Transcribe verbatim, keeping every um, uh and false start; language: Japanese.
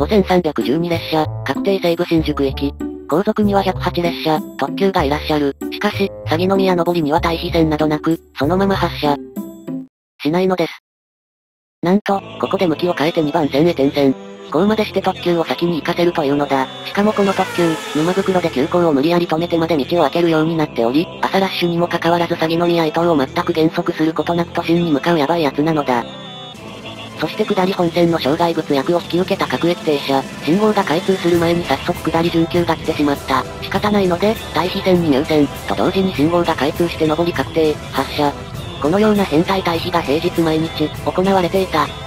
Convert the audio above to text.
ごせんさんびゃくじゅうに列車、確定西武新宿行き。後続にはひゃくはち列車、特急がいらっしゃる。しかし、鷺宮上りには対比線などなく、そのまま発車しないのです。なんと、ここで向きを変えてにばん線へ転線。こうまでして特急を先に行かせるというのだ。しかもこの特急、沼袋で急行を無理やり止めてまで道を開けるようになっており、朝ラッシュにもかかわらず鷺宮伊東を全く減速することなく都心に向かうヤバいやつなのだ。そして下り本線の障害物役を引き受けた各駅停車、信号が開通する前に早速下り準急が来てしまった。仕方ないので、対比線に入線、と同時に信号が開通して上り確定、発車。このような変態対比が平日毎日、行われていた。